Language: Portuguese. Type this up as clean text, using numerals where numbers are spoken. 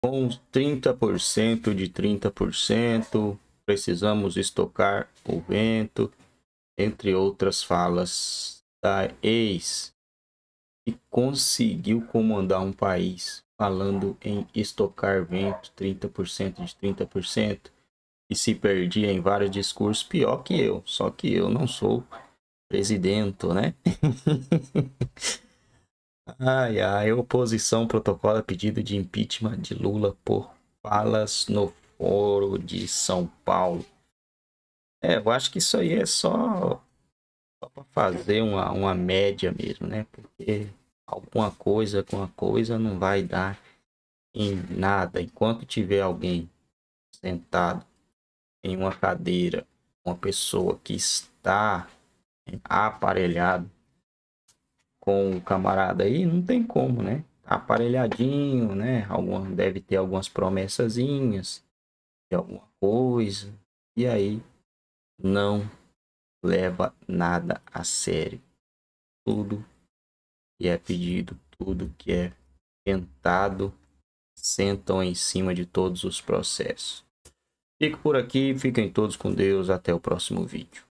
Com 30% de 30%, precisamos estocar o vento, entre outras falas da ex, que conseguiu comandar um país falando em estocar vento, 30% de 30%, e se perdia em vários discursos, pior que eu, só que eu não sou presidente, né? Ai, ai, oposição protocola pedido de impeachment de Lula por falas no Foro de São Paulo. Eu acho que isso aí é só para fazer uma média mesmo, né? Porque alguma coisa com a coisa não vai dar em nada. Enquanto tiver alguém sentado em uma cadeira, uma pessoa que está aparelhado com o camarada aí, não tem como, né? Tá aparelhadinho, né? Deve ter algumas promessazinhas de alguma coisa. E aí não leva nada a sério. Tudo que é pedido, tudo que é tentado, sentam em cima de todos os processos. Fico por aqui, fiquem todos com Deus, até o próximo vídeo.